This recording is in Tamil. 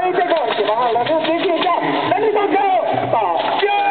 这个喜欢好了，就直接下，男女同球，打。